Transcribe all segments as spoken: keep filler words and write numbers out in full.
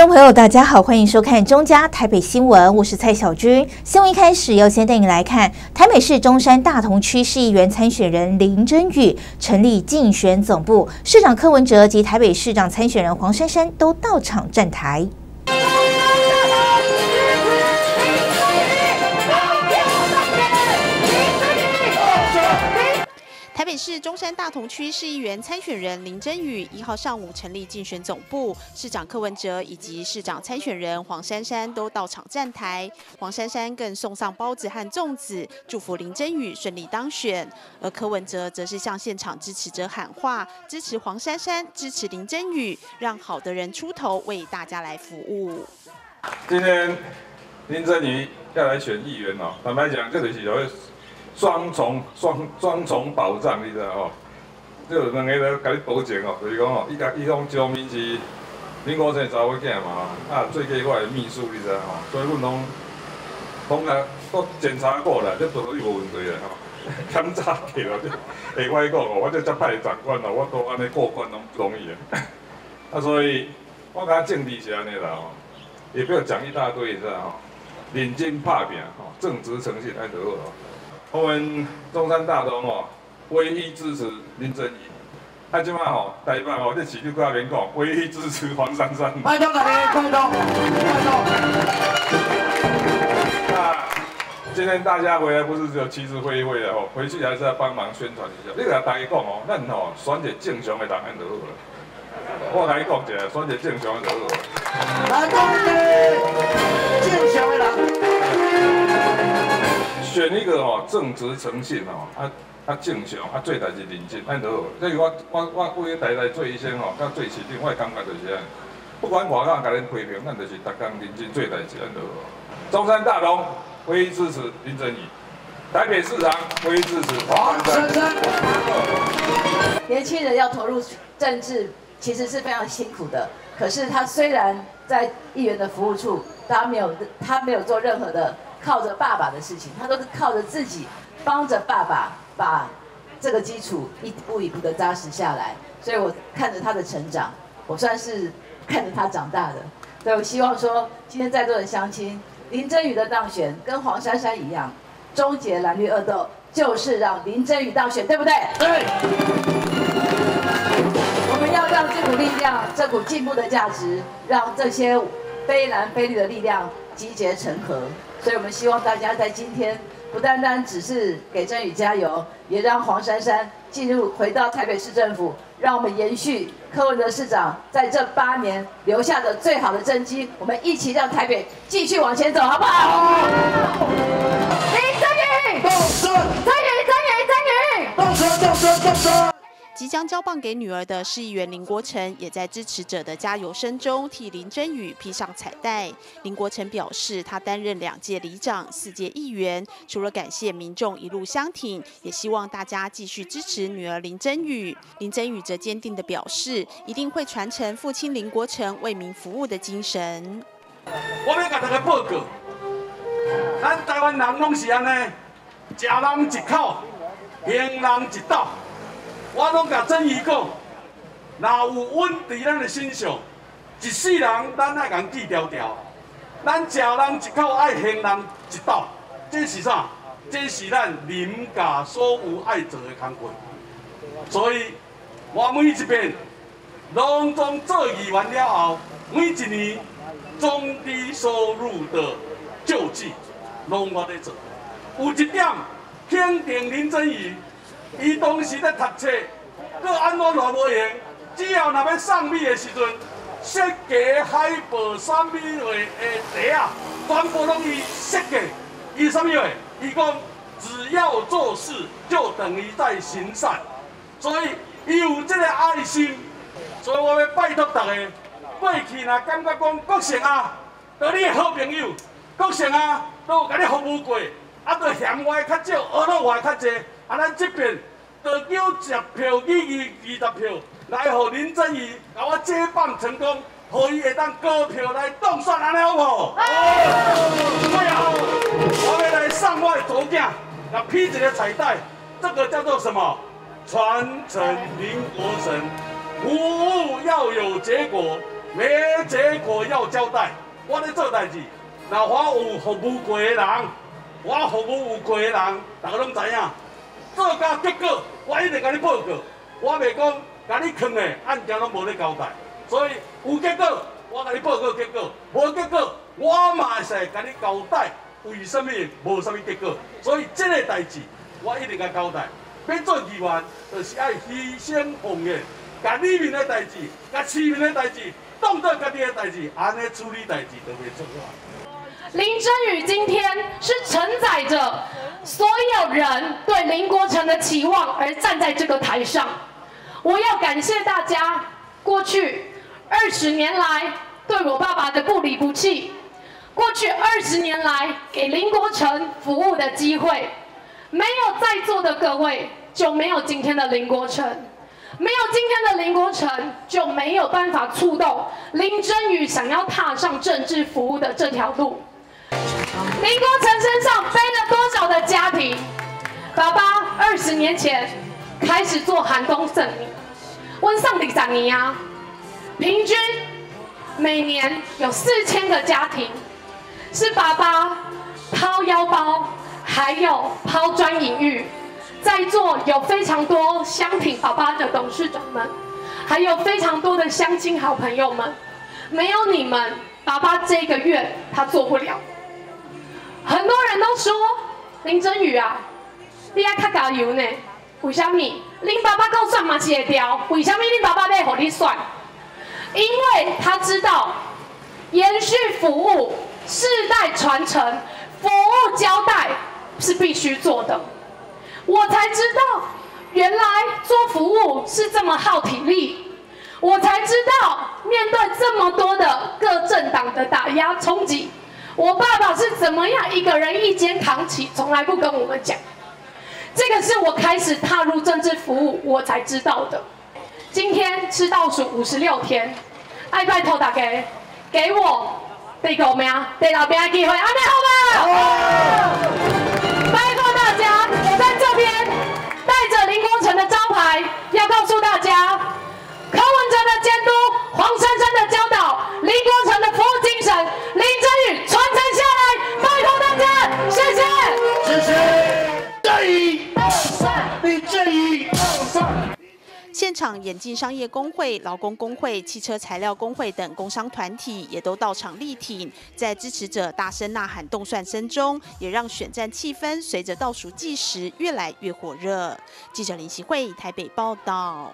众朋友，大家好，欢迎收看中嘉台北新闻，我是蔡小军。新闻一开始要先带你来看台北市中山大同区市议员参选人林真宇成立竞选总部，市长柯文哲及台北市长参选人黄珊珊都到场站台。 台北市中山大同区市议员参选人林真宇一号上午成立竞选总部，市长柯文哲以及市长参选人黄珊珊都到场站台。黄珊珊更送上包子和粽子，祝福林真宇顺利当选。而柯文哲则是向现场支持者喊话，支持黄珊珊，支持林真宇，让好的人出头，为大家来服务。 今天林真宇要来选议员哦，坦白讲，这就是有。 双重双双重保障，你知道吼？即有两个咧，甲你保证哦，就是讲吼，伊甲伊讲上面是民国生查某囝嘛，啊，最佳我的秘书，你知道吼？所以阮拢拢甲都检查过了，这绝对无问题的吼。检查过了，这下我讲哦，我这遮歹长官哦，我都安尼过关拢不容易的。啊，所以我感觉政治是安尼啦吼，也不要讲一大堆，你知道吼？认真拍拼吼，正直诚信，安就好咯。 我们中山大同哦，唯一支持林真宇。啊，即摆吼，台北吼，这市就搁免讲，唯一支持黄珊珊。拜托大家，拜托，拜托。那今天大家回来不是只有旗帜挥一挥的吼，回去还是要帮忙宣传一下。你甲大家讲哦，咱吼选一个正常的人安就好了。我甲你讲一下，选一个正常的就好了。来，讲一个正常的人。 选一个吼正直诚信吼，啊啊正常啊做代志认真，安就好。所以我我我为代代做医生吼，甲做市长，我的感觉就是安。不管外口甲恁批评，咱就是逐工认真做代志，安就好。中山大同唯一支持林真宇，台北市长唯一支持黄珊珊。 年轻人要投入政治，其实是非常辛苦的。可是他虽然在议员的服务处，他没有他没有做任何的。 靠着爸爸的事情，他都是靠着自己，帮着爸爸把这个基础一步一步的扎实下来。所以我看着他的成长，我算是看着他长大的。所以我希望说，今天在座的乡亲，林真宇的当选跟黄珊珊一样，终结蓝绿恶斗，就是让林真宇当选，对不对？对。我们要让这股力量，这股进步的价值，让这些非蓝非绿的力量集结成河。 所以我们希望大家在今天不单单只是给真宇加油，也让黄珊珊进入回到台北市政府，让我们延续柯文哲市长在这八年留下的最好的政绩，我们一起让台北继续往前走，好不好？林真宇，动身！真宇，真宇，真宇，动身，动身，动身！ 即将交棒给女儿的市议员林国成，也在支持者的加油声中替林真宇披上彩带。林国成表示，他担任两届里长、四届议员，除了感谢民众一路相挺，也希望大家继续支持女儿林真宇。林真宇则坚定地表示，一定会传承父亲林国成为民服务的精神。 我要甲大家报告，咱台湾人拢是安尼，食人一口，行人一斗。 我拢甲真宇讲，若有阮伫咱的身上，一世人咱爱共记条条。咱食人一口，爱行人一斗，这是啥？这是咱林家所有爱做的工作。所以，我每一遍拢总做议员了后，每一年总低收入的救济，拢我在做。有一点肯定林真宇。 伊当时咧读册，佮安怎都无用。只要若要送米的时阵，设计海报送米话的题啊，全部拢伊设计。伊啥物话？伊讲只要做事就等于在行善，所以伊有这个爱心。所以我要拜托大家，过去若感觉讲国胜啊，对你的好朋友，国胜啊，都有甲你服务过，啊，都嫌我的较少，学了我的较济。 啊，咱这边就九十票，二二二十票，来互林真宇甲我接棒成功，互伊会当高票来当选，安尼好无？好。最后，我要来送我的祖囝，来披一个彩带，这个叫做什么？传承林国成，服务要有结果， 没结果要交代。我咧做代志，若我有服务过的人，我服务有过的人，大家拢知影。做到结果，我一定甲你报告。我袂讲甲你藏的案件拢无咧交代，所以有结果，我甲你报告结果；无结果，我嘛会使甲你交代为什么无什么结果。所以这个代志，我一定甲交代。要做议员，就是爱牺牲奉献，甲里面的代志、甲市民的代志，当做家己的代志，安尼处理代志就袂错啊。 林真宇今天是承载着所有人对林国成的期望而站在这个台上。我要感谢大家过去二十年来对我爸爸的不离不弃，过去二十年来给林国成服务的机会。没有在座的各位，就没有今天的林国成；没有今天的林国成，就没有办法触动林真宇想要踏上政治服务的这条路。林国成身上背了多少的家庭？爸爸二十年前开始做寒冬赠礼，温上第三年啊，平均每年有四千个家庭，是爸爸掏腰包。还有抛砖引玉，在座有非常多香品爸爸的董事长们，还有非常多的乡亲好朋友们，没有你们，爸爸这个月他做不了。很多人都说林真宇啊，你要较加油呢？为什么？林爸爸够算嘛是会调，为什么林爸爸要让你算？因为他知道延续服务、世代传承、服务交代。是必须做的，我才知道原来做服务是这么耗体力，我才知道面对这么多的各政党的打压冲击，我爸爸是怎么样一个人一肩扛起，从来不跟我们讲。这个是我开始踏入政治服务我才知道的。今天是倒数五十六天，爱拜托大家给我第五名、第六名的机会，安尼好吗？好。拜托大家，我在这边带着林国成的招牌，要告诉大家，柯文哲的监督，黄珊珊的教导，林国成的服务精神，林真宇传承下来。拜托大家，谢谢。 支持正义，林正宇。 现场眼镜商业工会、劳工工会、汽车材料工会等工商团体也都到场力挺，在支持者大声呐喊、动算声中，也让选战气氛随着倒数计时越来越火热。记者林习慧台北报道。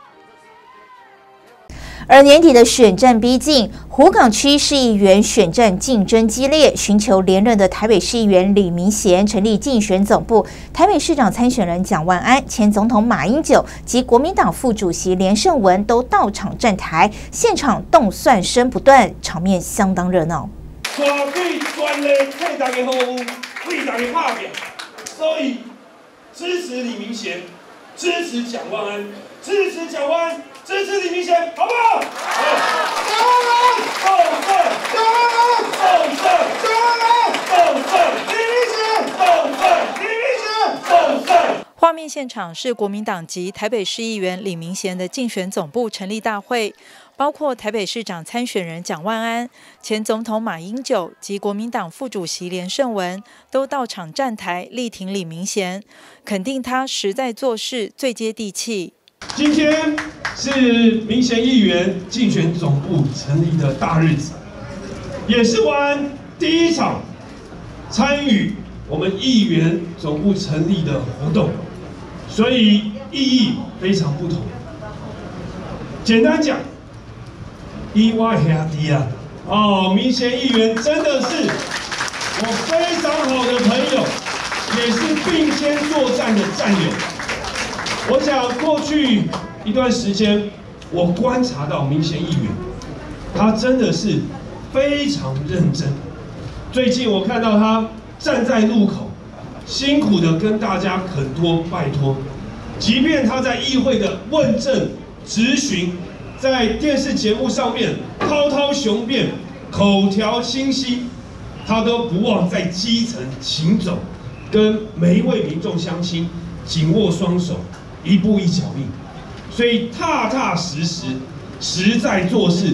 而年底的选战逼近，虎港区市议员选战竞争激烈，寻求连任的台北市议员李明贤成立竞选总部，台北市长参选人蒋万安、前总统马英九及国民党副主席连胜文都到场站台，现场动算声不断，场面相当热闹。 团队全力替大家服务，为大家打拼，所以支持李明贤，支持蒋万安，支持蒋万安。支持李明贤，好不好？好。蒋万安，动算！蒋万安，动算！蒋万安，动算！李明贤，动算！李明贤，动算！ 画面现场是国民党籍台北市议员李明贤的竞选总部成立大会，包括台北市长参选人蒋万安、前总统马英九及国民党副主席连胜文都到场站台力挺李明贤，肯定他实在做事最接地气。 今天是明贤议员竞选总部成立的大日子，也是万安第一场参与我们议员总部成立的活动，所以意义非常不同。简单讲，意外兄弟啊，哦，明贤议员真的是我非常好的朋友，也是并肩作战的战友。我想过去一段时间，我观察到明贤议员，他真的是非常认真。最近我看到他站在路口，辛苦的跟大家恳托拜托，即便他在议会的问政质询，在电视节目上面滔滔雄辩，口条清晰，他都不忘在基层行走，跟每一位民众相亲，紧握双手。一步一脚印，所以踏踏实实、实在做事，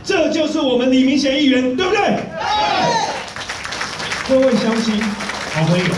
这就是我们李明贤议员，对不对？对。各位乡亲、好朋友，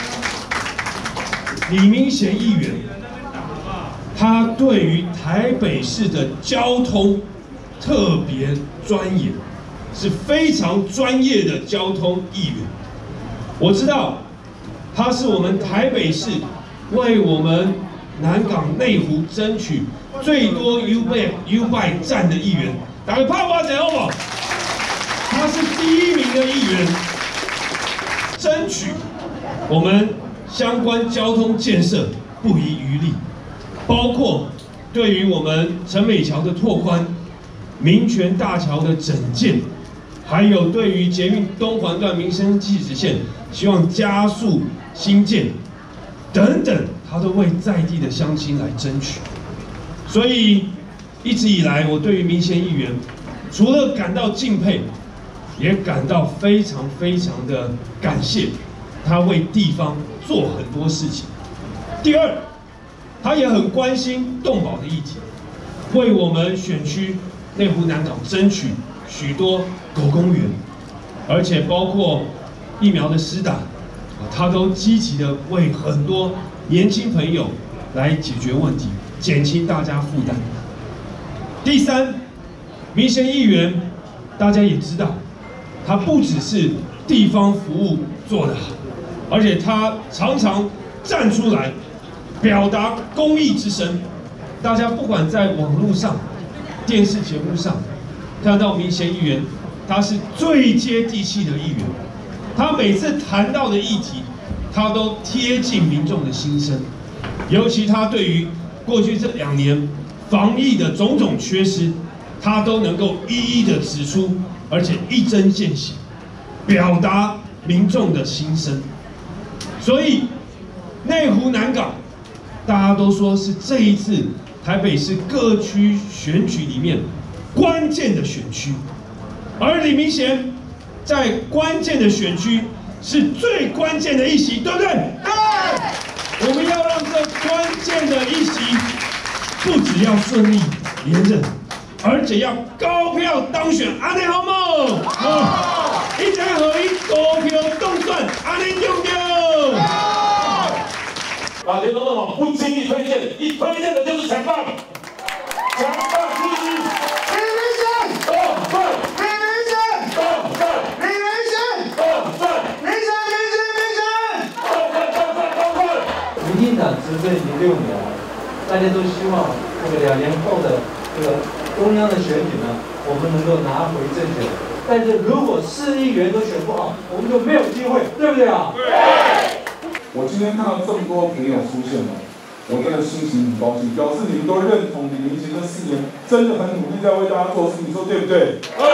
李明贤议员，他对于台北市的交通特别钻研，是非常专业的交通议员。我知道他是我们台北市为我们南港内湖争取最多 U-Bike U-Bike 站的议员，打个啪啪掌好不好？他是第一名的议员，争取我们相关交通建设不遗余力，包括对于我们陈美桥的拓宽、民权大桥的整建，还有对于捷运东环段民生汐止线，希望加速兴建等等，他都为在地的乡亲来争取。所以一直以来，我对于民贤议员，除了感到敬佩，也感到非常非常的感谢，他为地方做很多事情。第二，他也很关心动保的议题，为我们选区内湖南港争取许多狗公园，而且包括疫苗的施打，他都积极的为很多年轻朋友来解决问题，减轻大家负担。第三，民贤议员大家也知道，他不只是地方服务做得好，而且他常常站出来表达公益之声。大家不管在网络上、电视节目上看到民贤议员，他是最接地气的议员。他每次谈到的议题，他都贴近民众的心声。尤其他对于过去这两年防疫的种种缺失，他都能够一一的指出，而且一针见血，表达民众的心声。所以内湖南港，大家都说是这一次台北市各区选举里面关键的选区，而李明贤在关键的选区是最关键的一席，对不对？对。我们要让这关键的一席，不只要顺利连任，而且要高票当选，安尼好唔好？好。一家合一，高票动算，安尼对不对？ 啊，刘总统不轻易推荐，一推荐的就是强棒，强棒支持。李明贤，动算。李明贤，动算。李明贤，动算。明贤，明贤，明贤，动算，动算，动算。 民进党执政已经六年了，大家都希望这个两年后的这个中央的选举呢，我们能够拿回政权。但是如果市议员都选不好，我们就没有机会，对不对啊？对。 我今天看到这么多朋友出现了，我真的心情很高兴，表示你们都认同李明贤这四年真的很努力在为大家做事，你说对不对？对。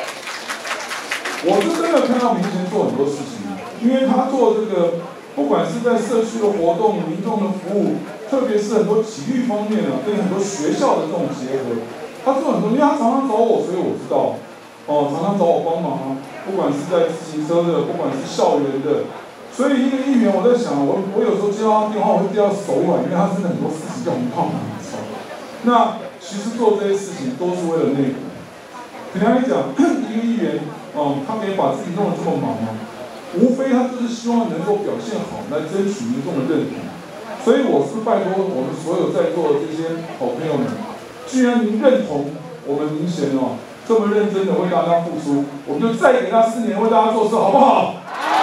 我是真的看到明贤做很多事情，因为他做这个，不管是在社区的活动、民众的服务，特别是很多体育方面啊，跟很多学校的这种结合，他做很多，因为他常常找我，所以我知道，哦，常常找我帮忙啊，不管是在自行车的，不管是校园的。所以一个议员，我在想，我我有时候接到他电话，我会接到手软，因为他真的很多事情叫我们帮忙做。那其实做这些事情都是为了内部。简单来讲，一个议员，嗯，他可以把自己弄得这么忙啊，无非他就是希望能够表现好，来争取民众的认同。所以我是拜托我们所有在座的这些好朋友们，既然您认同我们明贤哦这么认真的为大家付出，我们就再给他四年为大家做事，好不好？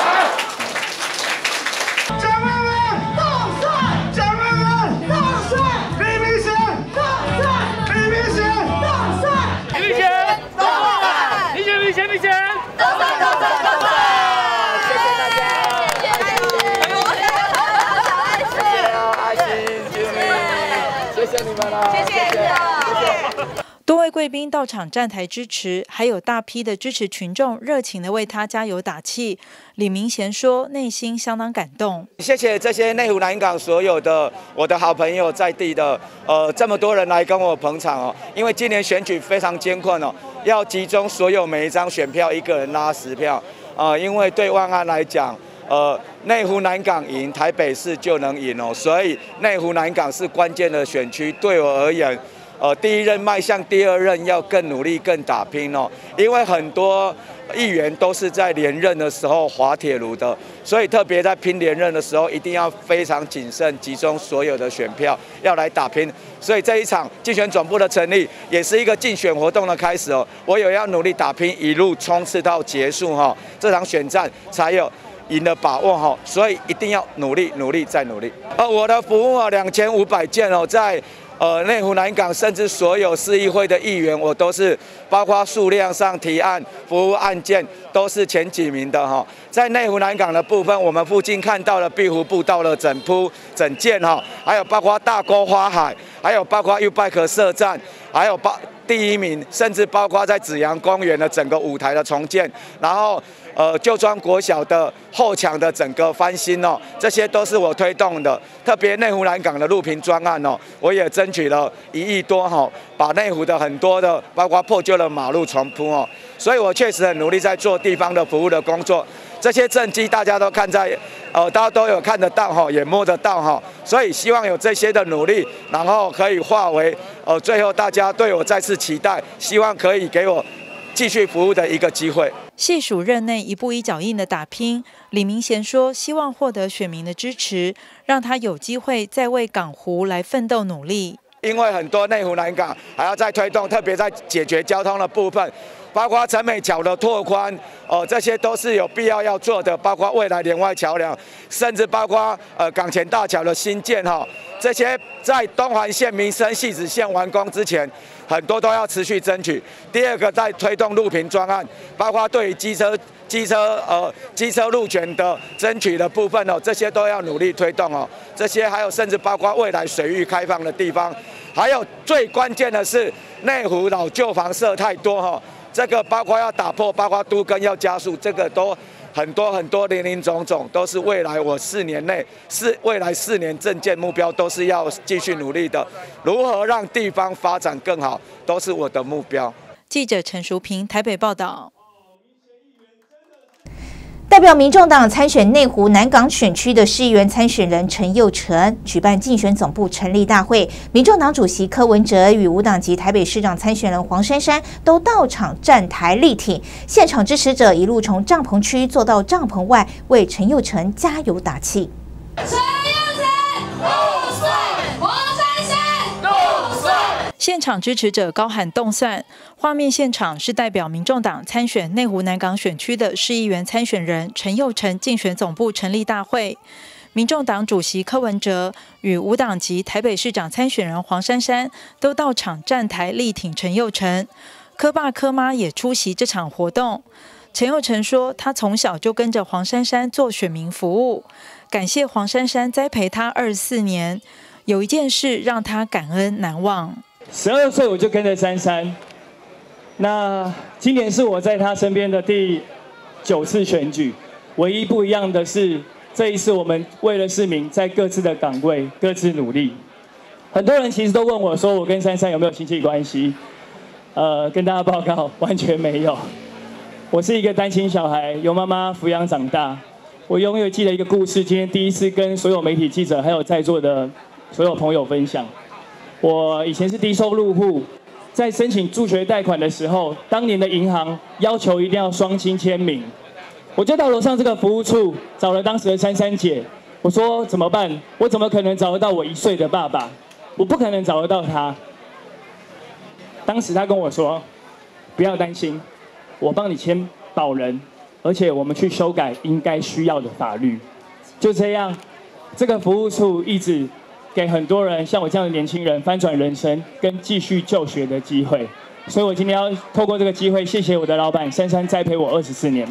多位贵宾到场站台支持，还有大批的支持群众热情的为他加油打气。李明贤说，内心相当感动。 谢谢这些内湖南港所有的我的好朋友在地的，呃，这么多人来跟我捧场哦。因为今年选举非常艰困哦，要集中所有每一张选票，一个人拉十票。呃，因为对万安来讲，呃，内湖南港赢，台北市就能赢哦。所以内湖南港是关键的选区，对我而言。 呃第一任迈向第二任要更努力、更打拼哦，因为很多议员都是在连任的时候滑铁卢的，所以特别在拼连任的时候，一定要非常谨慎，集中所有的选票要来打拼。所以这一场竞选总部的成立，也是一个竞选活动的开始哦。我有要努力打拼，一路冲刺到结束哈，这场选战才有赢的把握哈。所以一定要努力、努力再努力。呃，我的服务啊，两千五百件哦，在。呃，内湖南港甚至所有市议会的议员，我都是包括数量上提案、服务案件都是前几名的哈。在内湖南港的部分，我们附近看到了碧湖步道的整铺整建哈，还有包括大沟花海，还有包括 U-Bike 设站，还有包第一名，甚至包括在紫阳公园的整个舞台的重建，然后。呃，旧庄国小的后墙的整个翻新哦，这些都是我推动的。特别内湖南港的路平专案哦，我也争取了一亿多哈、哦，把内湖的很多的，包括破旧的马路重铺哦。所以我确实很努力在做地方的服务的工作。这些政绩大家都看在，呃，大家都有看得到哈、哦，也摸得到哈、哦。所以希望有这些的努力，然后可以化为呃，最后大家对我再次期待，希望可以给我继续服务的一个机会。 细数任内一步一脚印的打拼，李明贤说，希望获得选民的支持，让他有机会再为港湖来奋斗努力。 因为很多内湖南港还要再推动，特别在解决交通的部分，包括陈美桥的拓宽，哦、呃，这些都是有必要要做的，包括未来连外桥梁，甚至包括呃港前大桥的新建哈、哦，这些在东环线、民生汐止线完工之前，很多都要持续争取。第二个，在推动路平专案，包括对于机车、机车呃机车路权的争取的部分哦，这些都要努力推动哦。这些还有甚至包括未来水域开放的地方，还有最关键的是内湖老旧房设太多哈、哦，这个包括要打破，包括都更要加速，这个都很多很多林林总总，都是未来我四年内是未来四年政见目标都是要继续努力的。如何让地方发展更好，都是我的目标。 记者陈淑平台北报道。 代表民众党参选内湖南港选区的市议员参选人陈佑成举办竞选总部成立大会，民众党主席柯文哲与无党籍台北市长参选人黄珊珊都到场站台力挺，现场支持者一路从帐篷区坐到帐篷外，为陈佑成加油打气。 陈佑成动算，黄珊珊动算。 现场支持者高喊动算。画面现场是代表民众党参选内湖南港选区的市议员参选人陈佑成竞选总部成立大会，民众党主席柯文哲与无党籍台北市长参选人黄珊珊都到场站台力挺陈佑成，柯爸柯妈也出席这场活动。陈佑成说，他从小就跟着黄珊珊做选民服务，感谢黄珊珊栽培他二十四年，有一件事让他感恩难忘。 十二岁我就跟着珊珊。那今年是我在他身边的第九次选举，唯一不一样的是，这一次我们为了市民在各自的岗位各自努力。很多人其实都问我说，我跟珊珊有没有亲戚关系？呃，跟大家报告，完全没有。我是一个单亲小孩，由妈妈抚养长大。我永远记得一个故事，今天第一次跟所有媒体记者还有在座的所有朋友分享。我以前是低收入户。在申请助学贷款的时候，当年的银行要求一定要双亲签名，我就到楼上这个服务处找了当时的珊珊姐，我说怎么办？我怎么可能找得到我一岁的爸爸？我不可能找得到他。当时他跟我说，不要担心，我帮你签保人，而且我们去修改应该需要的法律。就这样，这个服务处一直给很多人像我这样的年轻人翻转人生跟继续就学的机会，所以我今天要透过这个机会，谢谢我的老板珊珊栽培我二十四年。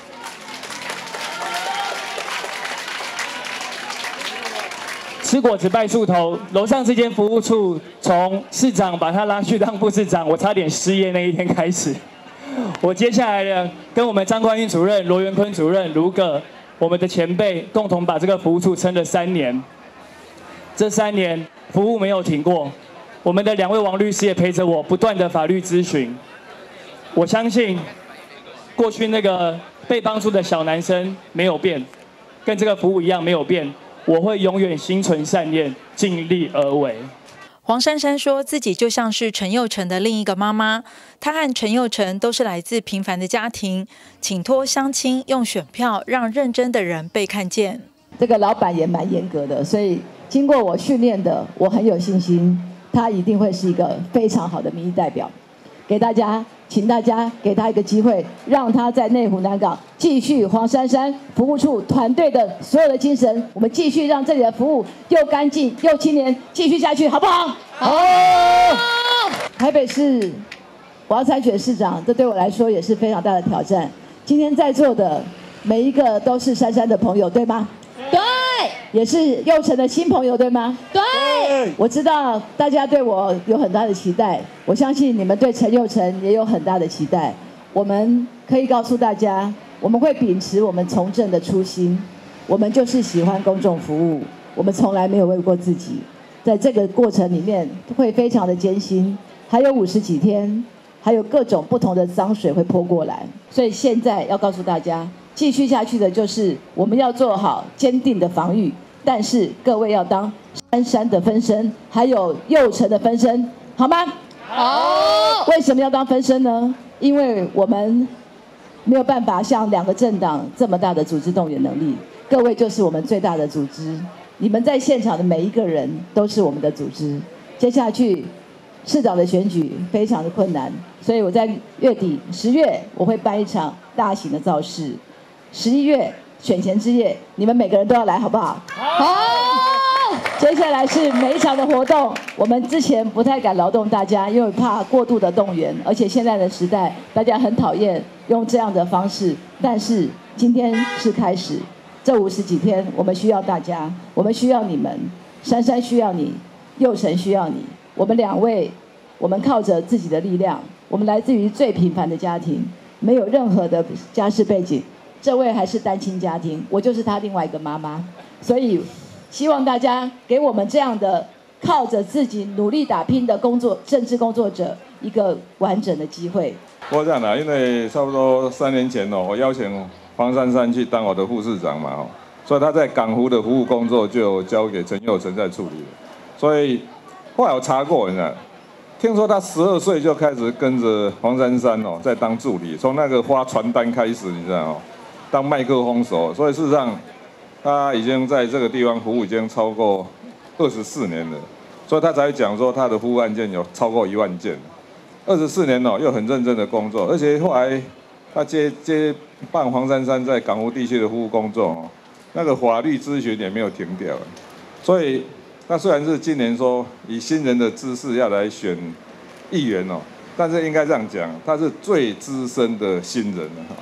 吃果子拜树头，楼上这间服务处从市长把他拉去当副市长，我差点失业那一天开始，我接下来呢跟我们张冠运主任、罗元坤主任、卢哥我们的前辈共同把这个服务处撑了三年。这三年服务没有停过，我们的两位王律师也陪着我不断的法律咨询。我相信，过去那个被帮助的小男生没有变，跟这个服务一样没有变。我会永远心存善念，尽力而为。 黄珊珊说自己就像是陈佑成的另一个妈妈，她和陈佑成都是来自平凡的家庭，请托乡亲用选票让认真的人被看见。 这个老板也蛮严格的，所以经过我训练的，我很有信心，他一定会是一个非常好的民意代表。给大家，请大家给他一个机会，让他在内湖南港继续黄珊珊服务处团队的所有的精神，我们继续让这里的服务又干净又青年，继续下去，好不好？好。台北市我要参选市长，这对我来说也是非常大的挑战。今天在座的每一个都是珊珊的朋友，对吗？对。也是佑成的新朋友，对吗？对。我知道大家对我有很大的期待，我相信你们对陈佑成也有很大的期待。我们可以告诉大家，我们会秉持我们从政的初心，我们就是喜欢公众服务，我们从来没有为过自己。在这个过程里面会非常的艰辛，还有五十几天，还有各种不同的脏水会泼过来，所以现在要告诉大家，继续下去的就是我们要做好坚定的防御，但是各位要当珊珊的分身，还有佑成的分身，好吗？好。为什么要当分身呢？因为我们没有办法像两个政党这么大的组织动员能力，各位就是我们最大的组织，你们在现场的每一个人都是我们的组织。接下去市长的选举非常的困难，所以我在月底十月我会办一场大型的造势，十一月选前之夜，你们每个人都要来，好不好？好。接下来是每一场的活动，我们之前不太敢劳动大家，因为怕过度的动员，而且现在的时代大家很讨厌用这样的方式，但是今天是开始，这五十几天我们需要大家，我们需要你们，珊珊需要你，佑成需要你，我们两位，我们靠着自己的力量，我们来自于最平凡的家庭，没有任何的家世背景，这位还是单亲家庭，我就是他另外一个妈妈，所以希望大家给我们这样的靠着自己努力打拼的工作政治工作者一个完整的机会。 我这样啦，因为差不多三年前哦，我邀请黄珊珊去当我的副市长嘛哦，所以他在港湖的服务工作就交给陈佑成在处理了。所以后来我查过，你知道，听说他十二岁就开始跟着黄珊珊哦，在当助理，从那个发传单开始，你知道哦，当麦克风手，所以事实上他已经在这个地方服务已经超过二十四年了，所以他才讲说他的服务案件有超过一万件。二十四年哦，又很认真的工作，而且后来他接接办黄珊珊在港湖地区的服务工作哦，那个法律咨询也没有停掉。所以他虽然是今年说以新人的姿势要来选议员哦，但是应该这样讲，他是最资深的新人了。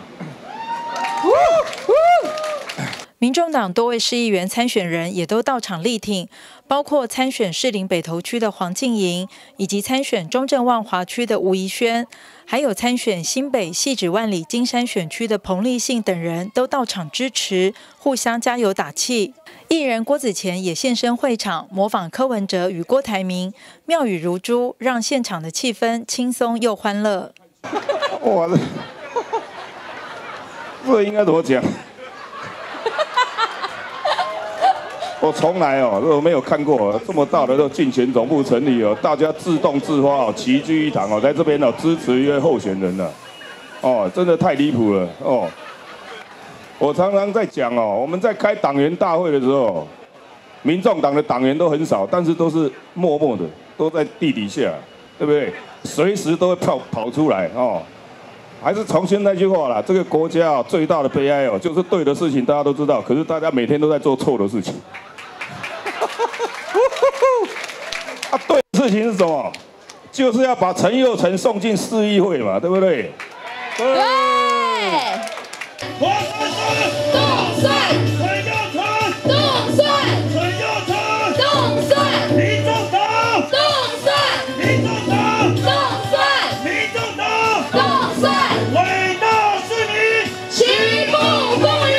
民众党多位市议员参选人也都到场力挺，包括参选士林北投区的黄静莹，以及参选中正万华区的吴怡萱，还有参选新北汐止万里金山选区的彭立信等人都到场支持，互相加油打气。艺人郭子乾也现身会场，模仿柯文哲与郭台铭，妙语如珠，让现场的气氛轻松又欢乐。 哇，这应该怎么讲？我从来哦都没有看过这么大的这竞选总部成立哦，大家自动自发哦，齐聚一堂哦，在这边哦支持一位候选人了，哦，真的太离谱了哦。我常常在讲哦，我们在开党员大会的时候，民众党的党员都很少，但是都是默默的，都在地底下，对不对？随时都会跑跑出来哦。还是重申那句话啦，这个国家哦最大的悲哀哦，就是对的事情大家都知道，可是大家每天都在做错的事情。啊，对的事情是什么？就是要把陈佑成送进市议会嘛，对不对？对。 黄珊珊动算，陈佑成动算，陈佑成动算，民众党动算，民众党动算，民众党动算，伟大市民齐步共赢。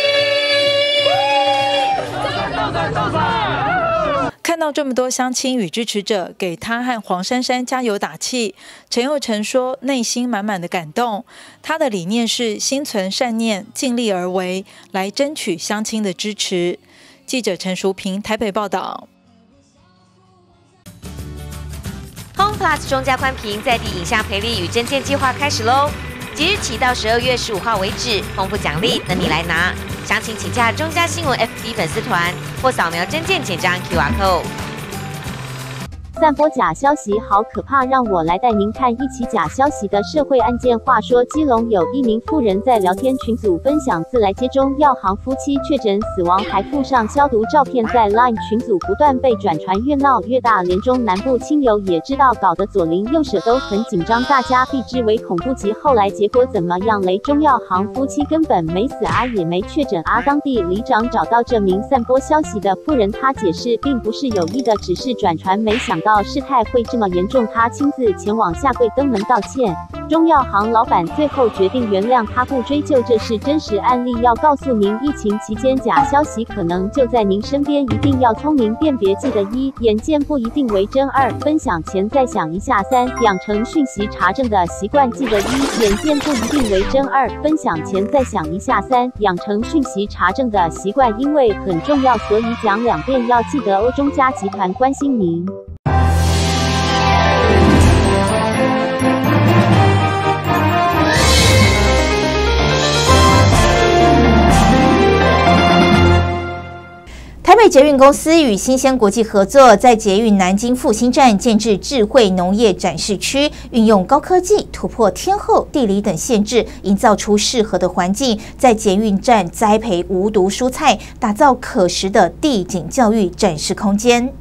动算动算。 看到这么多乡亲与支持者给他和黄珊珊加油打气，陈佑成说内心满满的感动。他的理念是心存善念，尽力而为，来争取乡亲的支持。记者陈淑平台北报道。 Plus 中加宽屏在地影像培力与证件计划开始喽！即日起到十二月十五号为止，丰富奖励等你来拿。详情请洽中加新闻 F B 粉丝团或扫描证件简章 Q R code。 散播假消息好可怕，让我来带您看一起假消息的社会案件。话说，基隆有一名妇人在聊天群组分享自来接中药行夫妻确诊死亡，还附上消毒照片，在 Line 群组不断被转传，越闹越大。连中南部亲友也知道，搞得左邻右舍都很紧张，大家避之唯恐不及。后来结果怎么样嘞？中药行夫妻根本没死啊，也没确诊啊。当地里长找到这名散播消息的妇人，他解释并不是有意的，只是转传，没想到事态会这么严重，他亲自前往下跪登门道歉。中药行老板最后决定原谅他，不追究，这是真实案例。要告诉您，疫情期间假消息可能就在您身边，一定要聪明辨别。记得一，眼见不一定为真；二，分享前再想一下；三，养成讯息查证的习惯。记得一，眼见不一定为真；二，分享前再想一下；三，养成讯息查证的习惯，因为很重要，所以讲两遍要记得哦。中嘉集团关心您。 台北捷运公司与新鲜国际合作，在捷运南京复兴站建置智慧农业展示区，运用高科技突破天候、地理等限制，营造出适合的环境，在捷运站栽培无毒蔬菜，打造可食的地景教育展示空间。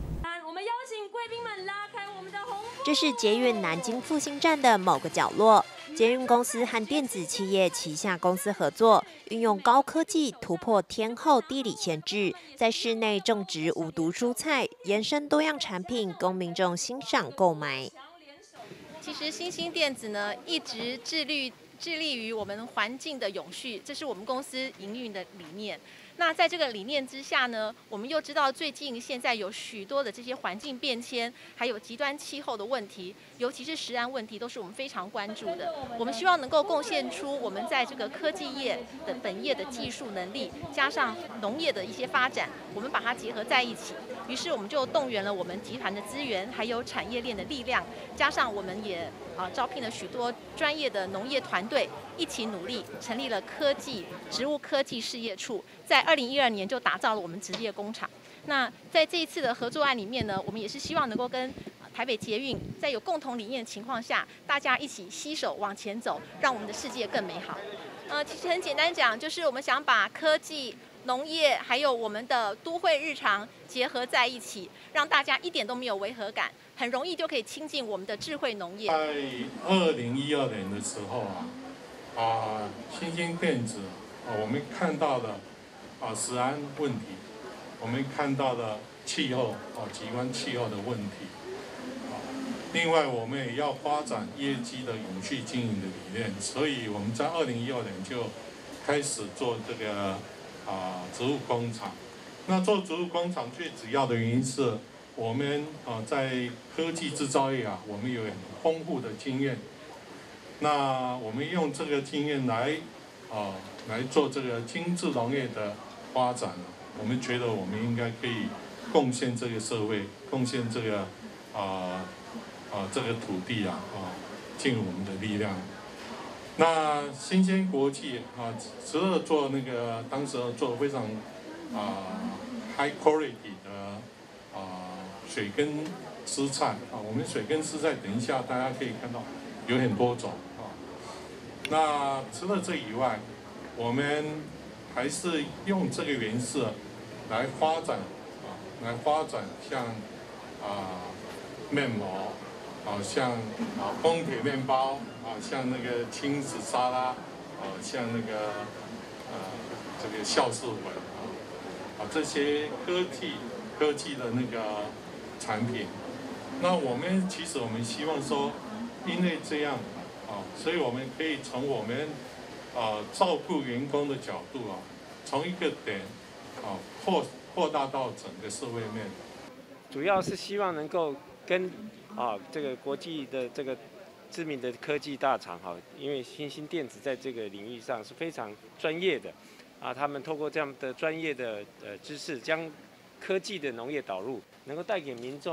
这是捷运南京复兴站的某个角落。捷运公司和电子企业旗下公司合作，运用高科技突破天候地理限制，在室内种植无毒蔬菜，延伸多样产品供民众欣赏购买。 其实新兴电子呢，一直致力致力于我们环境的永续，这是我们公司营运的理念。那在这个理念之下呢，我们又知道最近现在有许多的这些环境变迁，还有极端气候的问题，尤其是食安问题，都是我们非常关注的。我们希望能够贡献出我们在这个科技业的本业的技术能力，加上农业的一些发展，我们把它结合在一起。于是我们就动员了我们集团的资源，还有产业链的力量，加上我们也啊招聘了许多专业的农业团队，一起努力，成立了科技植物科技事业处，在二零一二年就打造了我们职业工厂。那在这一次的合作案里面呢，我们也是希望能够跟台北捷运在有共同理念的情况下，大家一起携手往前走，让我们的世界更美好。呃，其实很简单讲，就是我们想把科技、农业还有我们的都会日常结合在一起，让大家一点都没有违和感，很容易就可以亲近我们的智慧农业。 在二零一二年的时候啊，啊，新兴电子啊，我们看到了啊食安问题，我们看到了气候啊极端气候的问题。另外，我们也要发展业绩的永续经营的理念，所以我们在二零一二年就开始做这个啊植物工厂。那做植物工厂最主要的原因是，我们啊在科技制造业啊，我们有很丰富的经验。那我们用这个经验来啊来做这个精致农业的发展，我们觉得我们应该可以贡献这个社会，贡献这个啊。啊，这个土地啊，啊，尽我们的力量。那新鲜国际啊，除了做那个当时做非常啊 high quality 的啊水耕蔬菜啊，我们水耕蔬菜等一下大家可以看到有很多种啊。那除了这以外，我们还是用这个原色来发展啊，来发展像啊面膜。好像啊丰铁面包，啊像那个亲子沙拉，啊像那个呃这个酵素粉啊，啊这些科技科技的那个产品。那我们其实我们希望说，因为这样啊，所以我们可以从我们啊照顾员工的角度啊，从一个点啊扩扩大到整个社会面。 主要是希望能够跟啊，这个国际的这个知名的科技大厂哈，因为新兴电子在这个领域上是非常专业的，啊，他们透过这样的专业的呃知识，将科技的农业导入，能够带给民众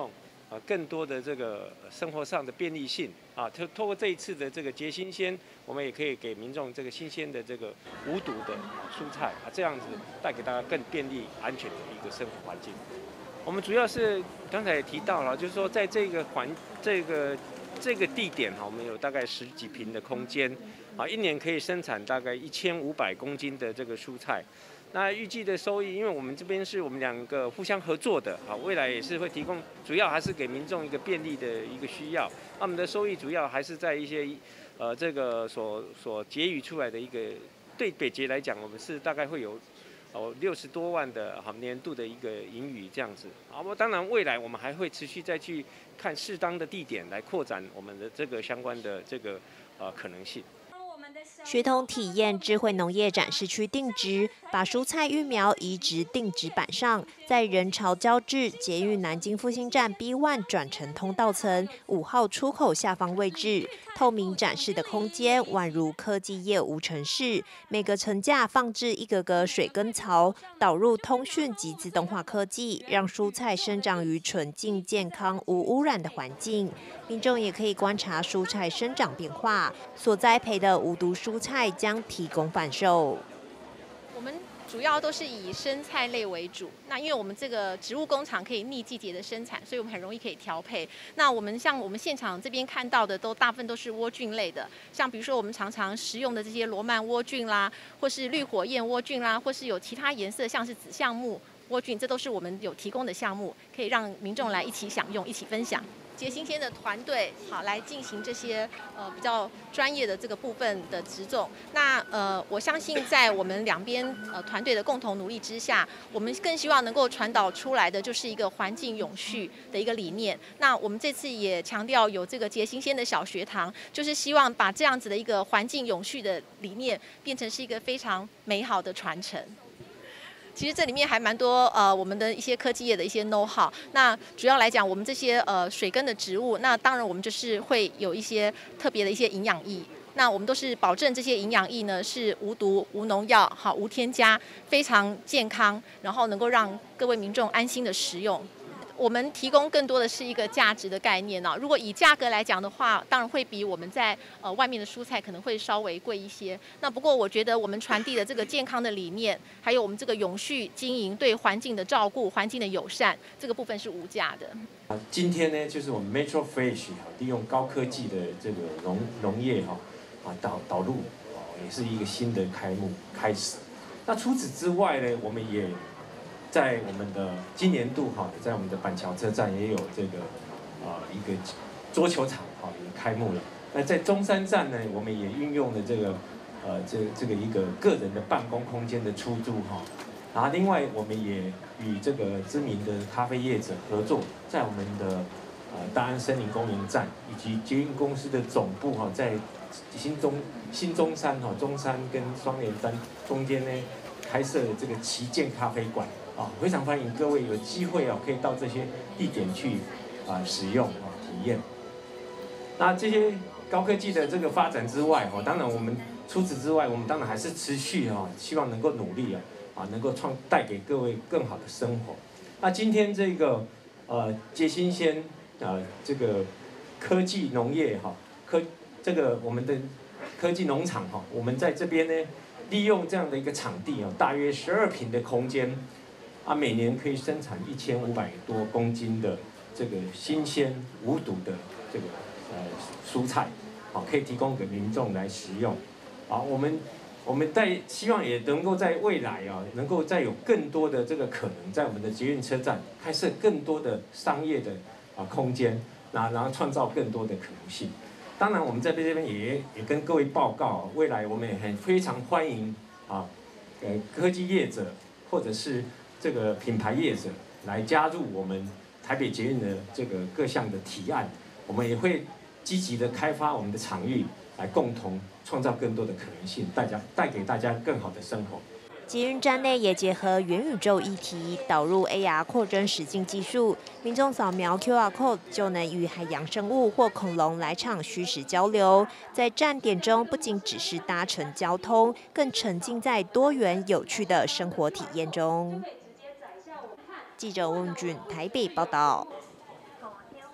啊更多的这个生活上的便利性啊，透透过这一次的这个节新鲜，我们也可以给民众这个新鲜的这个无毒的蔬菜啊，这样子带给大家更便利、安全的一个生活环境。我们主要是刚才也提到了，就是说在这个环这个这个地点哈，我们有大概十几坪的空间啊，一年可以生产大概一千五百公斤的这个蔬菜。那预计的收益，因为我们这边是我们两个互相合作的啊，未来也是会提供，主要还是给民众一个便利的一个需要。那我们的收益主要还是在一些呃这个所所结余出来的一个，对北捷来讲，我们是大概会有哦六十多万的好年度的一个盈余这样子。啊，我当然未来我们还会持续再去看适当的地点来扩展我们的这个相关的这个呃可能性。 学童体验智慧农业展示区定植，把蔬菜育苗移植定植板上，在人潮交织捷运南京复兴站 B 一 转乘通道层五号出口下方位置，透明展示的空间宛如科技业无尘室，每个层架放置一个个水耕槽，导入通讯及自动化科技，让蔬菜生长于纯净、健康、无污染的环境。民众也可以观察蔬菜生长变化，所栽培的无毒蔬菜将提供贩售。 我们主要都是以生菜类为主。那因为我们这个植物工厂可以逆季节的生产，所以我们很容易可以调配。那我们像我们现场这边看到的，都大部分都是莴苣类的，像比如说我们常常食用的这些罗曼莴苣啦，或是绿火焰莴苣啦，或是有其他颜色像是紫橡木莴苣，这都是我们有提供的项目，可以让民众来一起享用、一起分享。捷新鲜的团队好来进行这些呃比较专业的这个部分的植种。那呃我相信在我们两边呃团队的共同努力之下，我们更希望能够传导出来的就是一个环境永续的一个理念。那我们这次也强调有这个捷新鲜的小学堂，就是希望把这样子的一个环境永续的理念变成是一个非常美好的传承。其实这里面还蛮多呃我们的一些科技业的一些 know how。那主要来讲，我们这些呃水耕的植物，那当然我们就是会有一些特别的一些营养液。那我们都是保证这些营养液呢是无毒、无农药、好无添加，非常健康，然后能够让各位民众安心的食用。我们提供更多的是一个价值的概念呢、啊。如果以价格来讲的话，当然会比我们在呃外面的蔬菜可能会稍微贵一些。那不过我觉得我们传递的这个健康的理念，还有我们这个永续经营、对环境的照顾、环境的友善，这个部分是无价的。 啊，今天呢，就是我们 Metro Fresh 利用高科技的这个农农业哈啊导导入，也是一个新的开幕开始。那除此之外呢，我们也在我们的今年度哈，在我们的板桥车站也有这个啊、呃、一个桌球场哈也开幕了。那在中山站呢，我们也运用了这个呃这这个一个个人的办公空间的出租哈。然后另外我们也与这个知名的咖啡业者合作，在我们的呃大安森林公园站以及捷运公司的总部哈，在新中新中山哈中山跟双连山中间呢开设这个旗舰咖啡馆。啊，非常欢迎各位有机会啊，可以到这些地点去啊使用啊体验。那这些高科技的这个发展之外，哦，当然我们除此之外，我们当然还是持续啊，希望能够努力啊，啊能够创带给各位更好的生活。那今天这个呃捷新鲜啊这个科技农业哈科这个我们的科技农场哈，我们在这边呢利用这样的一个场地啊，大约十二坪的空间。啊，每年可以生产一千五百多公斤的这个新鲜无毒的这个呃蔬菜，好，可以提供给民众来食用。啊，我们我们在希望也能够在未来啊，能够再有更多的这个可能，在我们的捷运车站开设更多的商业的啊空间，那然后创造更多的可能性。当然，我们在这边也也跟各位报告，未来我们也很非常欢迎啊，呃科技业者或者是这个品牌业者来加入我们台北捷运的这个各项的提案，我们也会积极的开发我们的场域，来共同创造更多的可能性，大家带给大家更好的生活。 捷运站内也结合元宇宙议题，导入 A R 扩增实境技术，民众扫描 Q R code 就能与海洋生物或恐龙来场虚实交流。在站点中，不仅只是搭乘交通，更沉浸在多元有趣的生活体验中。记者温俊台北报道。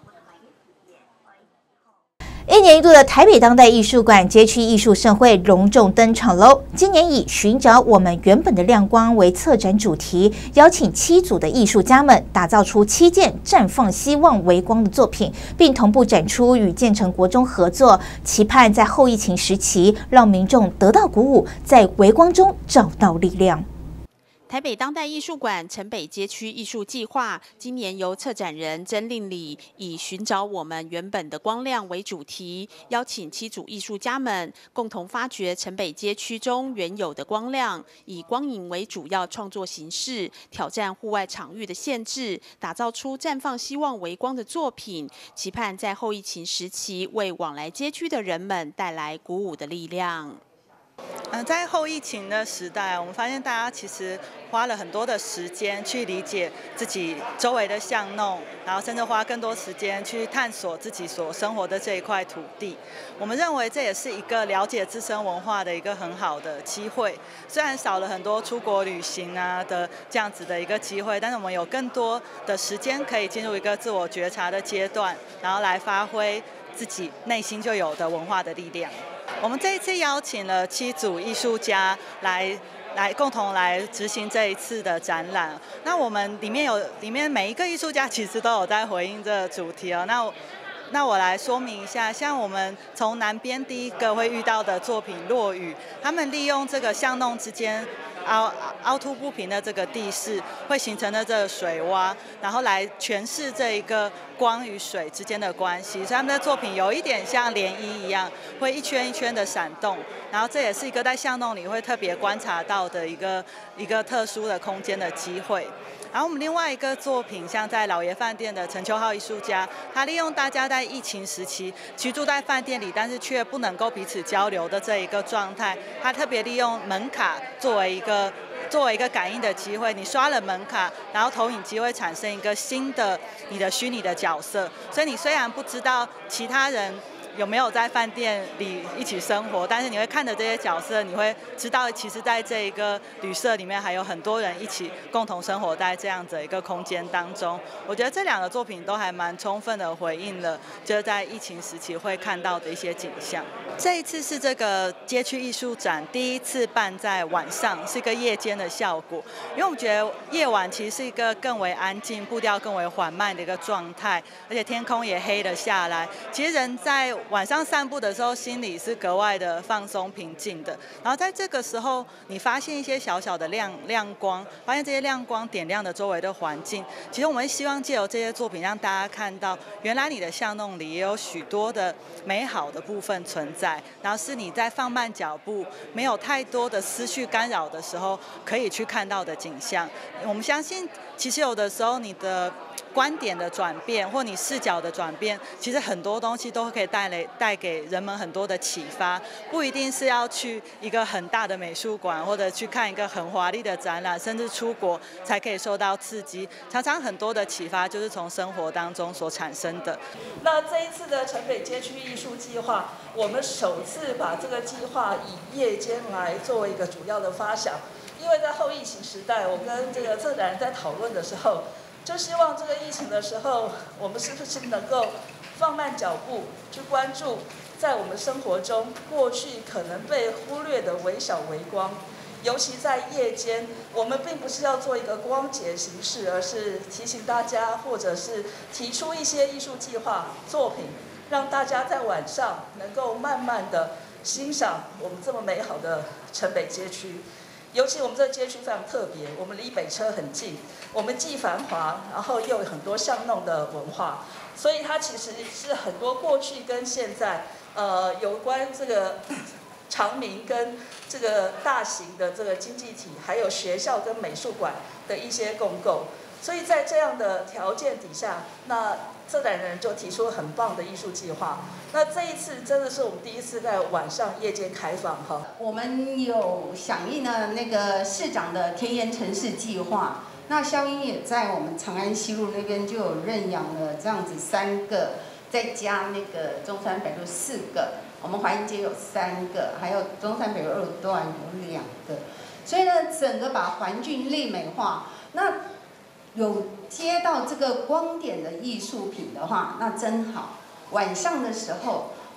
一年一度的台北当代艺术馆街区艺术盛会隆重登场喽！今年以“寻找我们原本的亮光”为策展主题，邀请七组的艺术家们打造出七件绽放希望微光的作品，并同步展出与建成国中合作，期盼在后疫情时期让民众得到鼓舞，在微光中找到力量。 台北当代艺术馆城北街区艺术计划，今年由策展人曾令礼以“寻找我们原本的光亮”为主题，邀请七组艺术家们共同发掘城北街区中原有的光亮，以光影为主要创作形式，挑战户外场域的限制，打造出绽放希望微光的作品，期盼在后疫情时期为往来街区的人们带来鼓舞的力量。 嗯、呃，在后疫情的时代，我们发现大家其实花了很多的时间去理解自己周围的巷弄，然后甚至花更多时间去探索自己所生活的这一块土地。我们认为这也是一个了解自身文化的一个很好的机会。虽然少了很多出国旅行啊的这样子的一个机会，但是我们有更多的时间可以进入一个自我觉察的阶段，然后来发挥自己内心就有的文化的力量。我们这一次邀请了七组艺术家来来共同来执行这一次的展览。那我们里面有里面每一个艺术家其实都有在回应这个主题哦。那那我来说明一下，像我们从南边第一个会遇到的作品《落雨》，他们利用这个巷弄之间凹凹凸不平的这个地势，会形成的这个水洼，然后来诠释这一个光与水之间的关系。所以他们的作品有一点像涟漪一样，会一圈一圈的闪动。然后这也是一个在巷弄里会特别观察到的一个一个特殊的空间的机会。然后我们另外一个作品，像在老爷饭店的陈秋浩艺术家，他利用大家在疫情时期居住在饭店里，但是却不能够彼此交流的这一个状态，他特别利用门卡作为一个作为一个感应的机会。你刷了门卡，然后投影机会产生一个新的你的虚拟的角色，所以你虽然不知道其他人有没有在饭店里一起生活，但是你会看着这些角色，你会知道其实在这一个旅社里面还有很多人一起共同生活在这样子一个空间当中。我觉得这两个作品都还蛮充分的回应了就是在疫情时期会看到的一些景象。这一次是这个街区艺术展第一次办在晚上，是一个夜间的效果，因为我们觉得夜晚其实是一个更为安静、步调更为缓慢的一个状态，而且天空也黑了下来。其实人在晚上散步的时候，心里是格外的放松平静的。然后在这个时候，你发现一些小小的亮亮光，发现这些亮光点亮了周围的环境。其实我们希望借由这些作品，让大家看到，原来你的巷弄里也有许多的美好的部分存在。然后是你在放慢脚步，没有太多的思绪干扰的时候，可以去看到的景象。我们相信，其实有的时候你的观点的转变，或你视角的转变，其实很多东西都可以带来带给人们很多的启发，不一定是要去一个很大的美术馆，或者去看一个很华丽的展览，甚至出国才可以受到刺激。常常很多的启发就是从生活当中所产生的。 那这一次的城北街区艺术计划，我们首次把这个计划以夜间来作为一个主要的发想，因为在后疫情时代，我跟这个策展人在讨论的时候，就希望这个疫情的时候，我们是不是能够放慢脚步，去关注在我们生活中过去可能被忽略的微小微光。尤其在夜间，我们并不是要做一个光节形式，而是提醒大家，或者是提出一些艺术计划作品，让大家在晚上能够慢慢的欣赏我们这么美好的城北街区。尤其我们这个街区非常特别，我们离北车很近，我们既繁华，然后又有很多巷弄的文化，所以它其实是很多过去跟现在，呃，有关这个常民跟这个大型的这个经济体，还有学校跟美术馆的一些共构。所以在这样的条件底下，那策展人就提出了很棒的艺术计划。那这一次真的是我们第一次在晚上夜间开放哈。 我们有响应了那个市长的田园城市计划，那消音也在我们长安西路那边就有认养了这样子三个，再加那个中山北路四个，我们华阴街有三个，还有中山北路二段有两个，所以呢，整个把环境类美化。那有接到这个光点的艺术品的话，那真好。晚上的时候，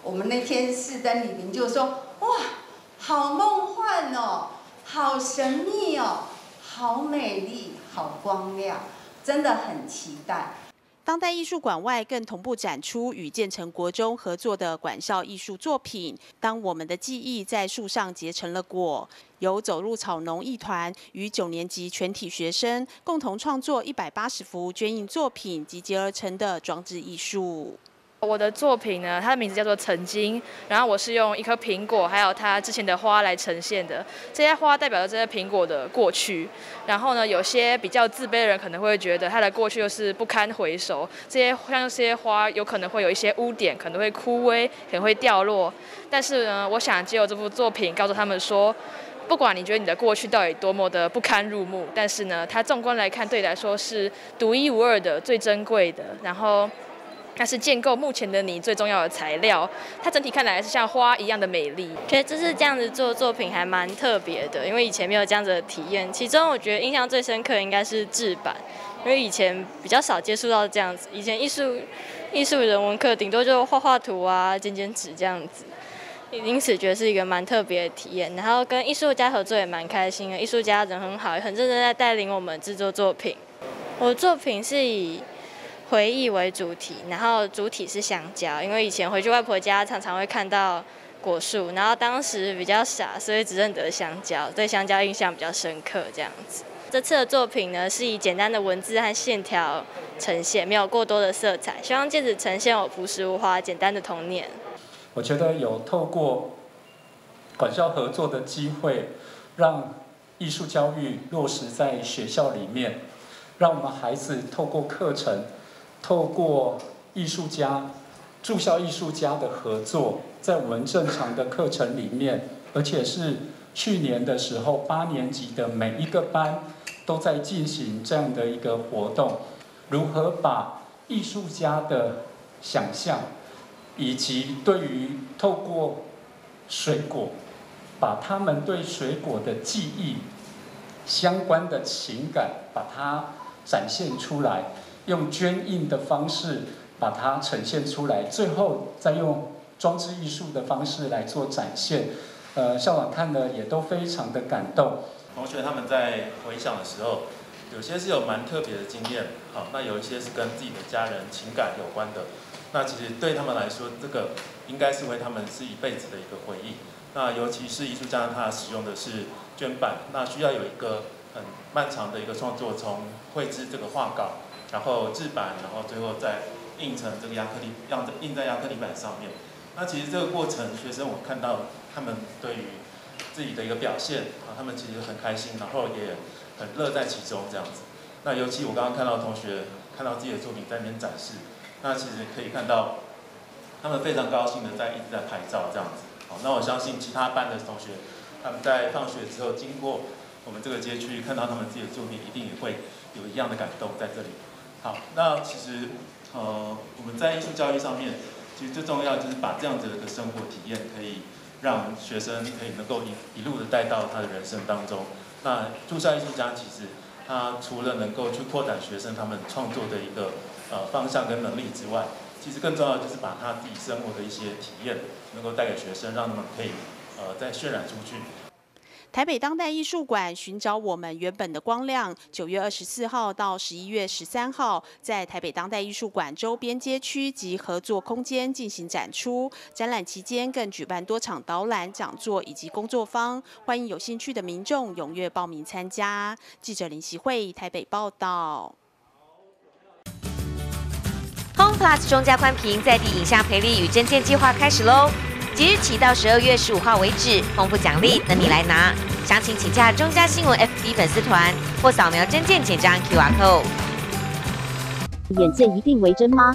我们那天试灯李明就说，哇，好梦幻哦，好神秘哦，好美丽，好光亮，真的很期待。 当代艺术馆外更同步展出与建成国中合作的馆校艺术作品。当我们的记忆在树上结成了果，由走入草农艺团与九年级全体学生共同创作一百八十幅捐印作品，集结而成的装置艺术。 我的作品呢，它的名字叫做曾经，然后我是用一颗苹果还有它之前的花来呈现的。这些花代表着这些苹果的过去，然后呢，有些比较自卑的人可能会觉得它的过去就是不堪回首。这些像这些花有可能会有一些污点，可能会枯萎，可能会掉落。但是呢，我想借由这部作品告诉他们说，不管你觉得你的过去到底多么的不堪入目，但是呢，它纵观来看，对你来说是独一无二的、最珍贵的。然后。它是建构目前的你最重要的材料，它整体看来是像花一样的美丽。 觉得这次这样子做作品还蛮特别的，因为以前没有这样子的体验。其中我觉得印象最深刻应该是制版，因为以前比较少接触到这样子。以前艺术、艺术人文课顶多就画画图啊、剪剪纸这样子，因此觉得是一个蛮特别的体验。然后跟艺术家合作也蛮开心的，艺术家人很好，也很认真在带领我们制作作品。我的作品是以回忆为主题，然后主体是香蕉，因为以前回去外婆家常常会看到果树，然后当时比较傻，所以只认得香蕉，对香蕉印象比较深刻这样子。这次的作品呢，是以简单的文字和线条呈现，没有过多的色彩，希望借此呈现我朴实无华、简单的童年。 我觉得有透过馆校合作的机会，让艺术教育落实在学校里面，让我们孩子透过课程。透过艺术家、驻校艺术家的合作，在我们正常的课程里面，而且是去年的时候，八年级的每一个班都在进行这样的一个活动，如何把艺术家的想象，以及对于透过水果，把他们对水果的记忆相关的情感，把它展现出来。用捐印的方式把它呈现出来，最后再用装置艺术的方式来做展现。呃，校长看了也都非常的感动。 同学他们在回想的时候，有些是有蛮特别的经验，好，那有一些是跟自己的家人情感有关的。那其实对他们来说，这个应该是为他们是一辈子的一个回忆。那尤其是艺术家他使用的是绢板，那需要有一个很漫长的一个创作，从绘制这个画稿。然后制版，然后最后再印成这个亚克力，让印在亚克力板上面。那其实这个过程，学生我看到他们对于自己的一个表现啊，他们其实很开心，然后也很乐在其中这样子。那尤其我刚刚看到同学看到自己的作品在那边展示，那其实可以看到他们非常高兴的在一直在拍照这样子。好，那我相信其他班的同学，他们在放学之后经过我们这个街区，看到他们自己的作品，一定也会有一样的感动在这里。好，那其实呃我们在艺术教育上面，其实最重要就是把这样子的一个生活体验，可以让学生可以能够一一路的带到他的人生当中。那驻校艺术家其实他除了能够去扩展学生他们创作的一个呃方向跟能力之外，其实更重要的就是把他自己生活的一些体验能够带给学生，让他们可以呃再渲染出去。 台北当代艺术馆寻找我们原本的光亮，九月二十四号到十一月十三号，在台北当代艺术馆周边街区及合作空间进行展出。展览期间更举办多场导览、讲座以及工作坊，欢迎有兴趣的民众踊跃报名参加。记者林习慧台北报道。 Home Plus 中加宽屏在地影像培力与征件计划开始喽！即日起到十二月十五号为止，丰富奖励等你来拿。详情请洽中嘉新闻 F B 粉丝团或扫描征件简章 Q R code。 眼见一定为真吗？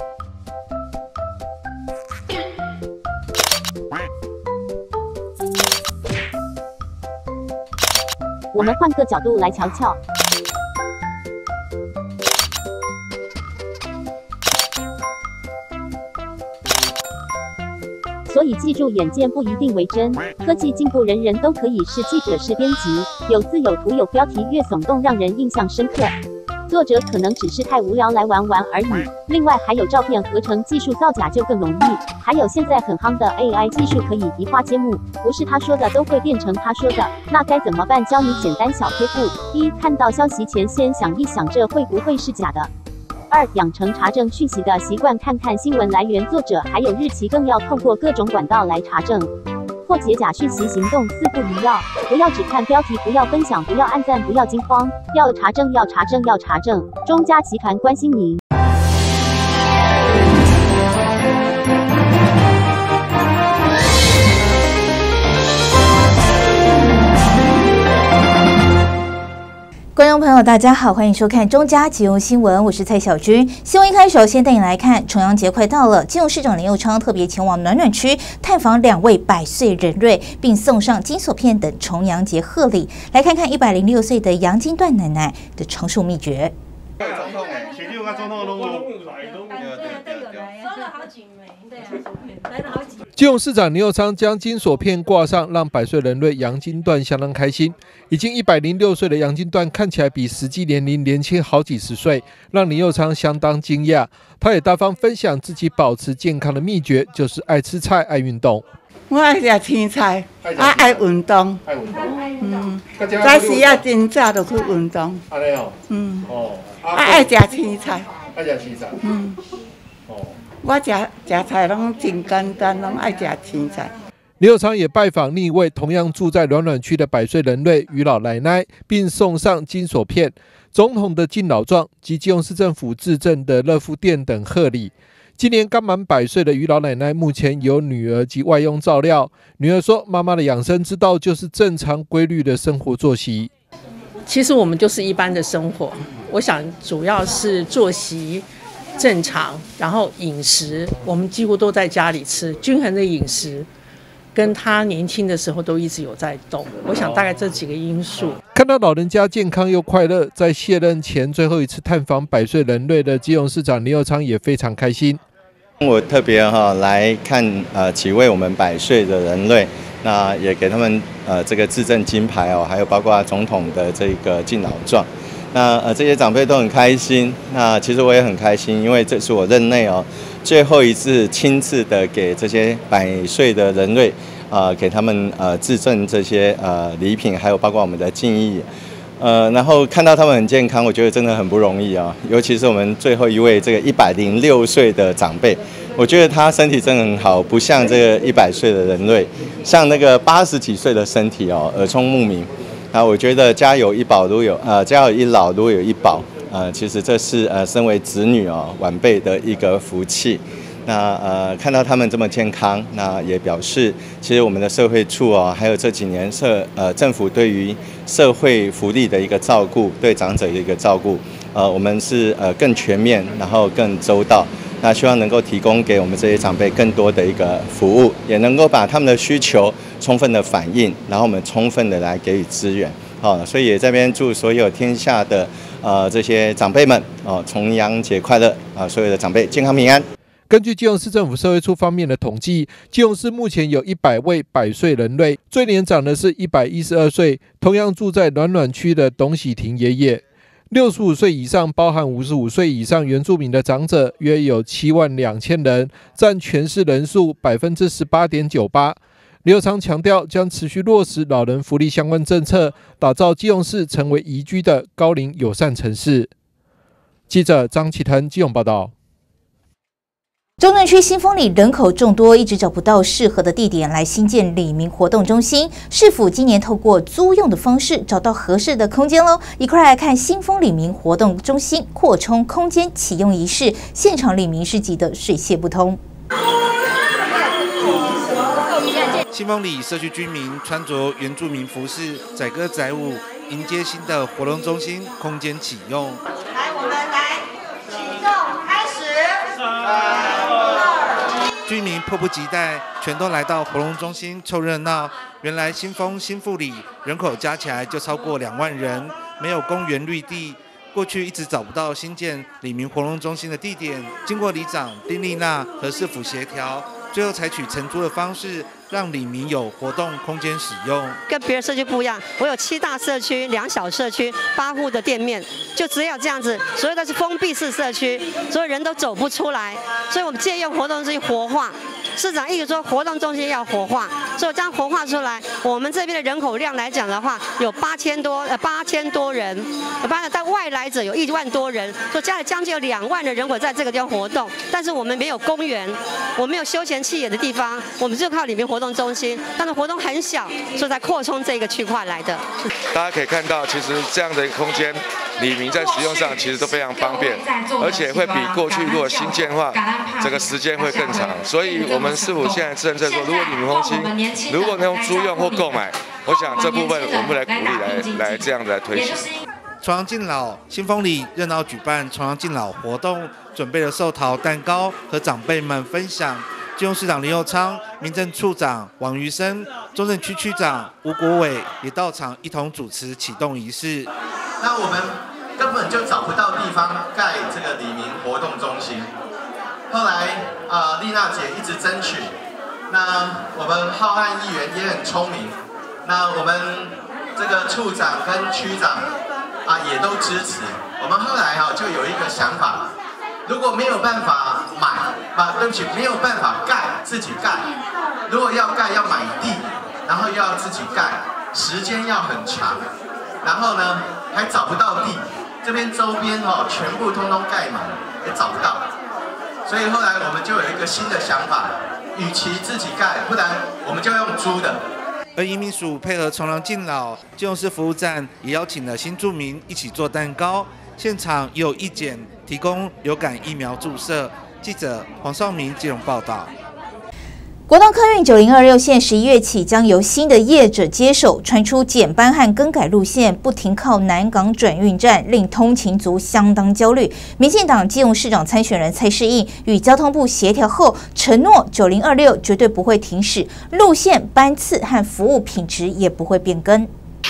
我们换个角度来瞧瞧。所以记住，眼见不一定为真。科技进步，人人都可以是记者、是编辑，有字有图有标题，越耸动让人印象深刻。 作者可能只是太无聊来玩玩而已。另外还有照片合成技术造假就更容易，还有现在很夯的 A I 技术可以移花接木，不是他说的都会变成他说的，那该怎么办？教你简单小贴布：一、看到消息前先想一想这会不会是假的。二、养成查证讯息的习惯，看看新闻来源、作者还有日期，更要透过各种管道来查证，破解假讯息行动。四不一要，不要只看标题，不要分享，不要按赞，不要惊慌，要查证，要查证，要查证。中嘉集团关心您。 观众朋友，大家好，欢迎收看中嘉即用新闻，我是蔡小军。新闻一开始，先带你来看，重阳节快到了，基隆市长林右昌特别前往暖暖区探访两位百岁人瑞，并送上金锁片等重阳节贺礼。来看看一百零六岁的杨金段奶奶的长寿秘诀。 总统哎，前六个总统都来， 收了好几枚，对啊，来了好几。 基隆市长林右昌将金锁片挂上，让百岁人瑞杨金段相当开心。已经一百零六岁的杨金段看起来比实际年龄年轻好几十岁，让林右昌相当惊讶。他也大方分享自己保持健康的秘诀，就是爱吃菜、爱运动。 我爱食青菜，啊爱运动， 爱运动， 嗯，早时啊真早就去运动， 安尼哦， 嗯， 哦， 啊爱食青菜， 爱食青菜， 嗯， 哦， 我食食菜拢真简单，拢爱食青菜。 林右昌也拜访另一位同样住在暖暖区的百岁人瑞于老奶奶，并送上金锁片、总统的敬老状及基隆市政府致赠的热敷垫等贺礼。今年刚满百岁的于老奶奶，目前由女儿及外佣照料。女儿说：“妈妈的养生之道就是正常规律的生活作息。 其实我们就是一般的生活，我想主要是作息正常，然后饮食我们几乎都在家里吃均衡的饮食。”跟他年轻的时候都一直有在动，我想大概这几个因素。 看到老人家健康又快乐，在卸任前最后一次探访百岁人瑞的基隆市长林右昌也非常开心。 我特别哈来看呃几位我们百岁的人瑞，那也给他们呃这个致赠金牌哦，还有包括总统的这个敬老状。那呃这些长辈都很开心，那其实我也很开心，因为这是我任内哦最后一次亲自的给这些百岁的人瑞，呃给他们呃致赠这些呃礼品，还有包括我们的敬意，呃然后看到他们很健康，我觉得真的很不容易啊，尤其是我们最后一位这个一百零六岁的长辈，我觉得他身体真的很好，不像这个一百岁的人瑞，像那个八十几岁的身体哦，耳聪目明。啊，我觉得家有一宝如有呃家有一老如有一宝，呃，其实这是呃身为子女哦晚辈的一个福气。那呃看到他们这么健康，那也表示其实我们的社会处哦，还有这几年社呃政府对于社会福利的一个照顾，对长者的一个照顾，呃我们是呃更全面，然后更周到。那希望能够提供给我们这些长辈更多的一个服务，也能够把他们的需求充分的反映，然后我们充分的来给予资源。好、哦，所以也这边祝所有天下的呃这些长辈们哦，重阳节快乐啊、呃！所有的长辈健康平安。 根据基隆市政府社会处方面的统计，基隆市目前有一百位百岁人瑞，最年长的是一百一十二岁，同样住在暖暖区的董喜婷爷爷。六十五岁以上，包含五十五岁以上原住民的长者，约有七万两千人，占全市人数百分之十八点九八。林右昌强调，将持续落实老人福利相关政策，打造基隆市成为宜居的高龄友善城市。记者张启腾基隆报道。 中正区新丰里人口众多，一直找不到适合的地点来新建里民活动中心，是否今年透过租用的方式找到合适的空间喽？一块来看新丰里民活动中心扩充空间启用仪式，现场里民是急得水泄不通。 新丰里社区居民穿着原住民服饰，载歌载舞，迎接新的活动中心空间启用。 来，我们来启动，开始。 居民迫不及待，全都来到活动中心凑热闹。原来新丰新富里人口加起来就超过两万人，没有公园绿地，过去一直找不到新建里民活动中心的地点。经过里长丁丽娜和市府协调， 最后采取承租的方式，让里民有活动空间使用。 跟别的社区不一样，我有七大社区、两小社区、八户的店面，就只有这样子，所有的是封闭式社区，所有人都走不出来，所以我们借用活动中心活化。市长一直说活动中心要活化，所以我这样活化出来，我们这边的人口量来讲的话，有八千多呃八千多人，当然在外来者有一万多人，所以加了将近有两万的人口在这个地方活动。但是我们没有公园，我们没有休闲企业的地方，我们就靠里面活动中心，但是活动很小，所以才扩充这个区块来的。 大家可以看到，其实这样的一个空间，里民在使用上其实都非常方便，而且会比过去如果新建的话，这个时间会更长，所以我们市府现在政策说，如果里民中心如果能用租用或购买，我想这部分我们来鼓励来来这样的来推行。 重阳敬老，新丰里热闹举办重阳敬老活动，准备了寿桃蛋糕和长辈们分享。基隆市长林右昌、民政处长王瑜生、中正区区长吴国伟也到场一同主持启动仪式。 那我们根本就找不到地方盖这个里民活动中心。后来啊，丽娜姐一直争取，那我们浩瀚议员也很聪明，那我们这个处长跟区长啊也都支持。我们后来哈、啊、就有一个想法，如果没有办法买啊，对不起，没有办法盖，自己盖。如果要盖要买地，然后又要自己盖，时间要很长，然后呢还找不到地，这边周边哈、哦、全部通通盖满，也找不到。所以后来我们就有一个新的想法，与其自己盖，不然我们就用租的。 而移民署配合重阳敬老，基隆市服务站也邀请了新住民一起做蛋糕，现场也有义检提供流感疫苗注射。记者黄少明基隆报道。 国道客运九零二六线十一月起将由新的业者接手，传出减班和更改路线，不停靠南港转运站，令通勤族相当焦虑。民进党基隆市长参选人蔡适应与交通部协调后，承诺九零二六绝对不会停驶，路线、班次和服务品质也不会变更。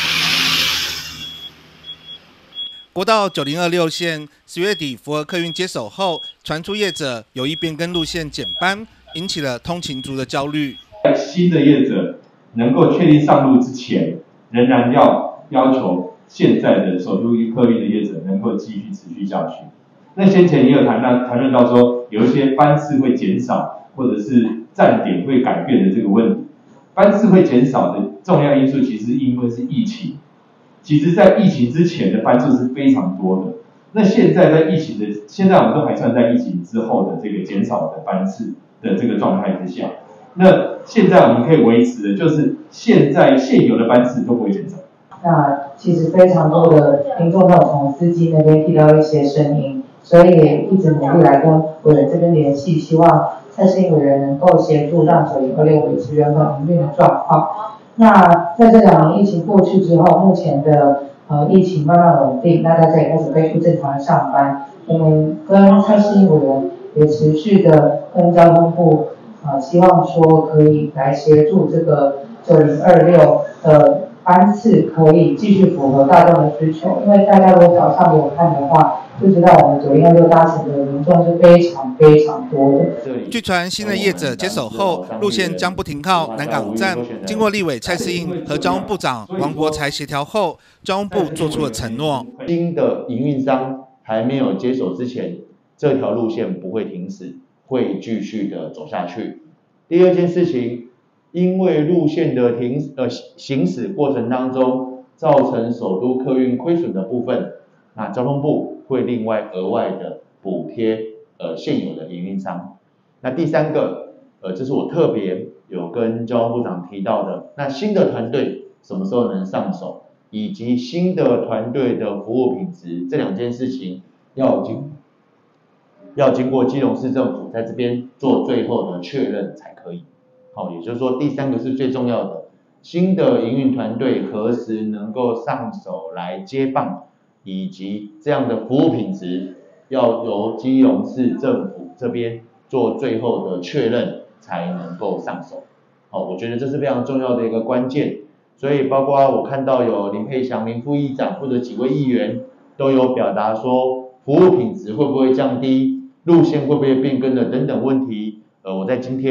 国道九零二六线十月底符合客运接手后，传出业者有意变更路线减班，引起了通勤族的焦虑。 在新的业者能够确定上路之前，仍然要要求现在的首都客运的业者能够继续持续下去。那先前也有谈到谈论到说，有一些班次会减少，或者是站点会改变的这个问题。班次会减少的重要因素，其实因为是疫情。其实，在疫情之前的班次是非常多的。那现在在疫情的，现在我们都还算在疫情之后的这个减少的班次的这个状态之下。那现在我们可以维持的就是现在现有的班次都不会减少。 那其实非常多的民众都有从司机那边提到一些声音，所以也一直努力来跟委员这边联系，希望蔡适应委员能够协助让九零二六维持原本营运的状况。那在这两年疫情过去之后，目前的呃疫情慢慢稳定，那大家也开始恢复正常的上班。我们跟蔡适应委员也持续的跟交通部呃希望说可以来协助这个九零二六的班次可以继续符合大众的需求，因为大家如果早上有看的话，就知道我们九零二六搭乘的民众是非常非常多的。 据传，新的业者接手后，路线将不停靠南港站。经过立委蔡适应和交通部长王国材协调后，交通部做出了承诺： 新的营运商还没有接手之前，这条路线不会停止，会继续的走下去。第二件事情，因为路线的停呃行驶过程当中造成首都客运亏损的部分，那交通部会另外额外的补贴呃现有的营运商。那第三个，呃，这是我特别有跟交通部长提到的，那新的团队什么时候能上手，以及新的团队的服务品质，这两件事情要经要经过基隆市政府在这边做最后的确认才可以。好，也就是说，第三个是最重要的，新的营运团队何时能够上手来接棒，以及这样的服务品质要由基隆市政府这边做最后的确认才能够上手。好，我觉得这是非常重要的一个关键。所以包括我看到有林佩祥林副议长或者几位议员都有表达说，服务品质会不会降低，路线会不会变更的等等问题，呃，我在今天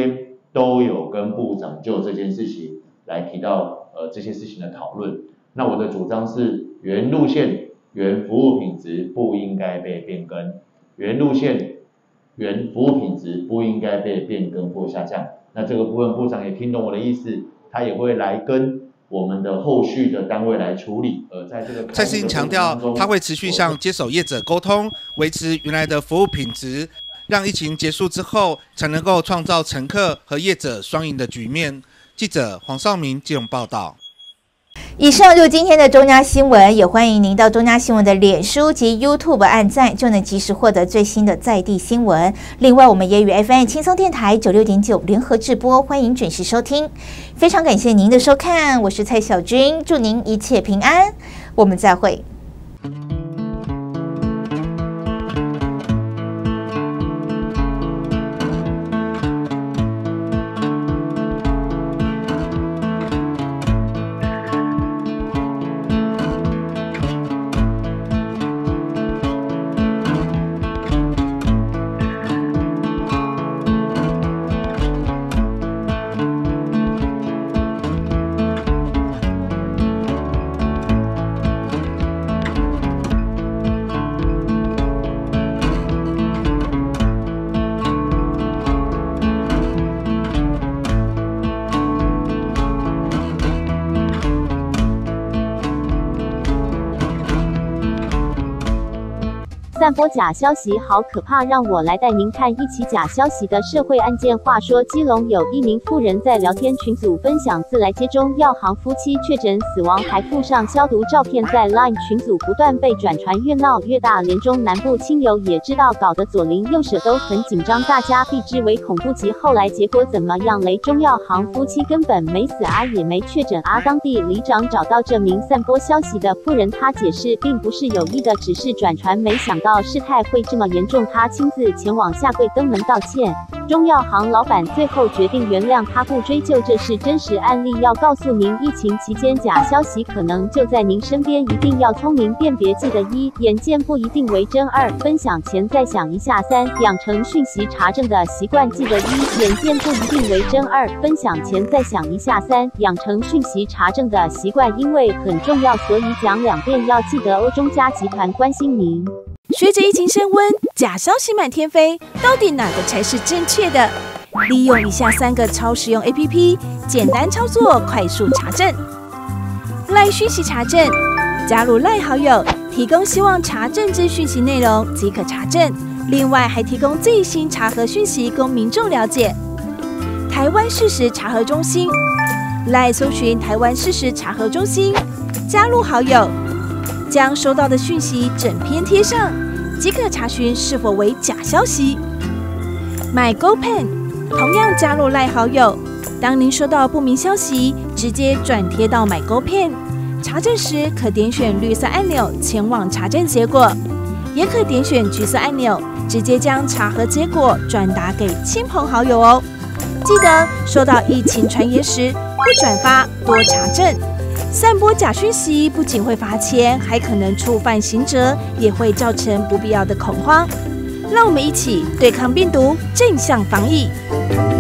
都有跟部长就这件事情来提到呃这些事情的讨论。那我的主张是，原路线、原服务品质不应该被变更，原路线、原服务品质不应该被变更或下降。那这个部分部长也听懂我的意思，他也会来跟我们的后续的单位来处理。呃，在这个蔡世英强调，他会持续向接手业者沟通，维持原来的服务品质，让疫情结束之后才能够创造乘客和业者双赢的局面。记者黄少明基隆报道。 以上就是今天的中嘉新闻，也欢迎您到中嘉新闻的脸书及 YouTube 按赞，就能及时获得最新的在地新闻。另外，我们也与 F M 轻松电台九六点九联合直播，欢迎准时收听。非常感谢您的收看，我是蔡小君，祝您一切平安，我们再会。 散播假消息好可怕，让我来带您看一起假消息的社会案件。话说，基隆有一名妇人在聊天群组分享自来接中药行夫妻确诊死亡，还附上消毒照片，在 LINE 群组不断被转传，越闹越大。连中南部亲友也知道，搞得左邻右舍都很紧张，大家避之唯恐不及。后来结果怎么样嘞？中药行夫妻根本没死啊，也没确诊啊。当地里长找到这名散播消息的妇人，他解释并不是有意的，只是转传，没想到事态会这么严重，他亲自前往下跪登门道歉。中药行老板最后决定原谅他，不追究，这是真实案例。要告诉您，疫情期间假消息可能就在您身边，一定要聪明辨别。记得一，眼见不一定为真；二，分享前再想一下；三，养成讯息查证的习惯。记得一，眼见不一定为真；二，分享前再想一下；三，养成讯息查证的习惯，因为很重要，所以讲两遍，要记得哦。中嘉集团关心您。 随着疫情升温，假消息满天飞，到底哪个才是正确的？利用以下三个超实用 A P P， 简单操作，快速查证。赖讯息查证，加入赖好友，提供希望查证之讯息内容即可查证。另外还提供最新查核讯息供民众了解。台湾事实查核中心，赖搜寻台湾事实查核中心，加入好友。将收到的讯息整篇贴上，即可查询是否为假消息。My GoPen 同样加入赖好友，当您收到不明消息，直接转贴到 My GoPen， 查证时可点选绿色按钮前往查证结果，也可点选橘色按钮，直接将查核结果转达给亲朋好友哦。记得收到疫情传言时，不转发，多查证。散播假讯息不仅会罚钱，还可能触犯刑责，也会造成不必要的恐慌。让我们一起对抗病毒，正向防疫。